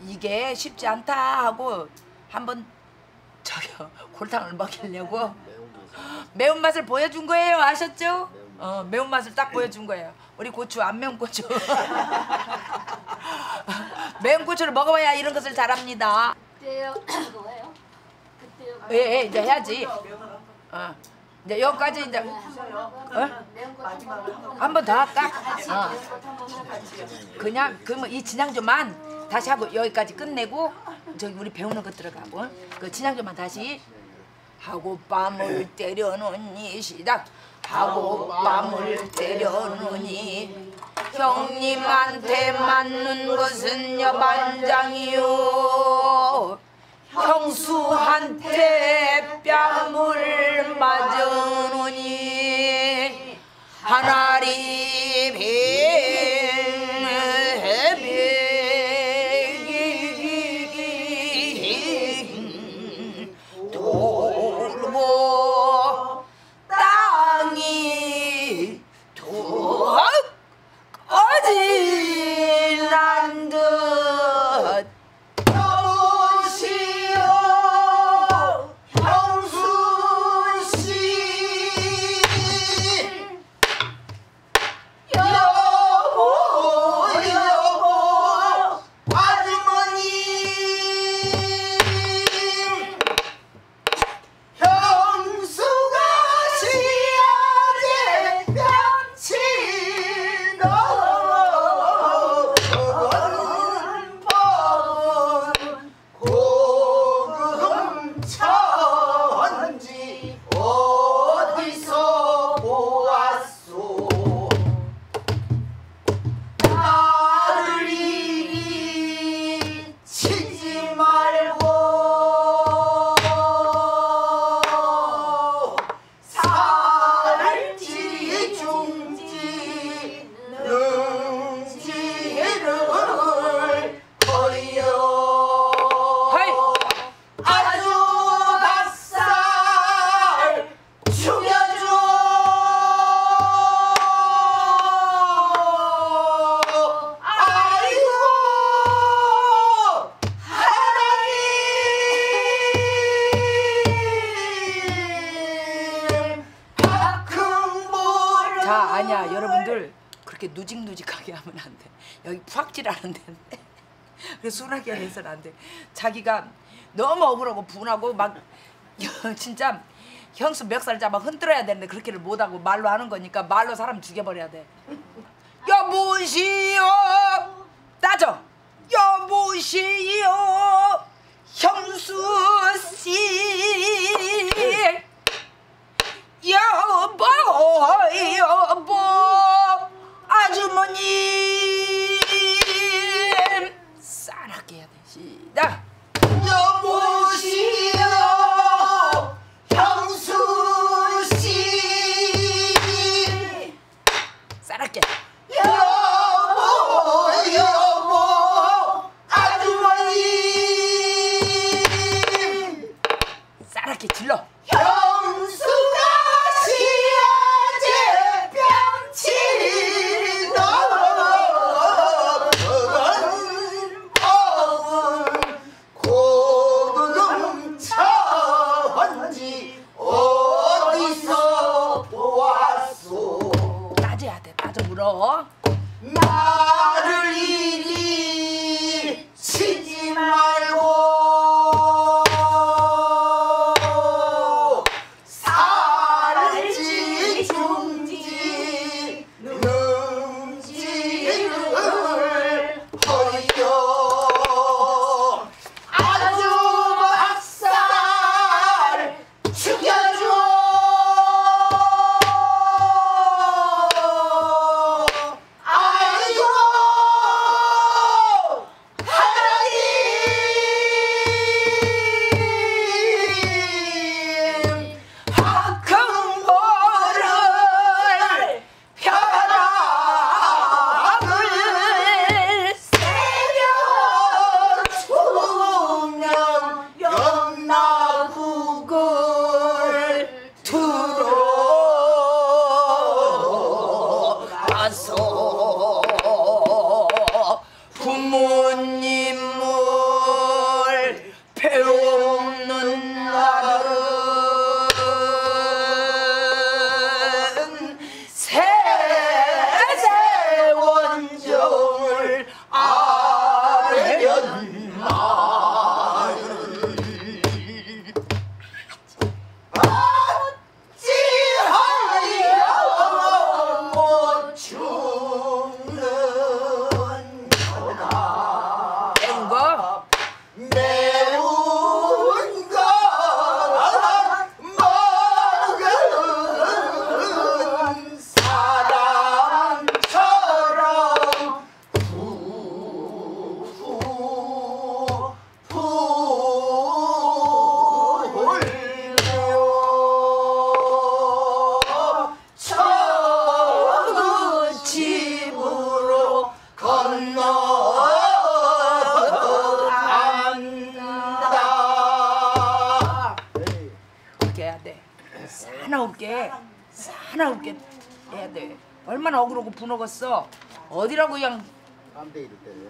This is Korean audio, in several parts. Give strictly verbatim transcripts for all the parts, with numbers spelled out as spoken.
이게 쉽지 않다 하고 한번 저기요 골탕을 먹이려고 매운맛을 보여준 거예요. 아셨죠? 어, 매운맛을 딱 보여준 거예요. 우리 고추 안 매운 고추. 매운 고추를 먹어봐야 이런 것을 잘합니다. 그때요. 뭐예요? 그때요. 예, 예, 이제 해야지. 어. 이제 여기까지 이제 어? 한 번 더 할까? 어. 그냥 그러면 이 진양조만 다시 하고 여기까지 끝내고 저기 우리 배우는 것 들어가고 그 진양조만 다시 하고 뺨을 때려놓니 시작 하고 뺨을 때려놓니 형님한테 맞는 것은 여반장이요 형수한테 뺨을 맞으니 하나리 백 돌고 땅이 어진한 듯 누직누직하게 하면 안 돼. 여기 푸악질하는 데인데 그래서 순하게 해서는 안 돼. 자기가 너무 억울하고 분하고 막 진짜 형수 멱살 잡아 흔들어야 되는데 그렇게를 못하고 말로 하는 거니까 말로 사람 죽여버려야 돼. 여보시오 따져 여보시오 형수씨 여보 여보 아주머님 싸납게 해야 돼. 시작. 여보시오 형수씨 싸납게 여보 여보 아주머님 싸납게 질러. 형수가 시아제 병치노 법은 고든 배없는 날은 세세 원정을 아련마을 어찌하여 못 죽는 전하 매운 거? 매운 것 먹은 사람처럼 푸푸 풀려 처음 집으로 건너간다. 그렇게 해야 돼. 사나울게, 사나울게 해야 돼. 얼마나 억울하고 분하겠어. 어디라고 그냥. 깜대기를 때려요.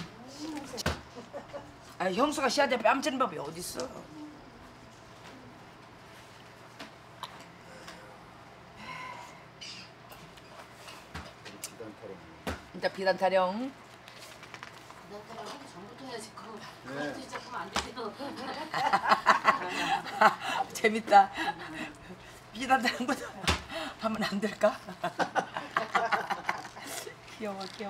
아, 형수가 씨한테 뺨치는 법이 어딨어. 비단 타령. 일단 비단 타령. 너처럼 하기 전부터 해야지. 그거 네. 그것도 이제 하면 안 되죠. 재밌다. 비단 타령부터 하면 안 될까? 귀여워, 귀여워.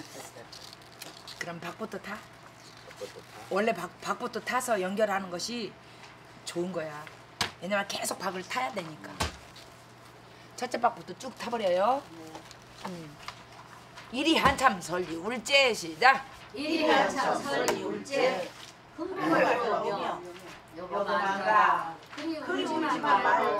그럼 박부터 타. 원래 박, 박부터 타서 연결하는 것이 좋은 거야. 왜냐면 계속 박을 타야 되니까. 첫째 박부터 쭉 타버려요. 음. 이리 한참 설리 울제 시작. 이리 한참 설이 울제 흥분을 보며 여보만가 그리우지 말고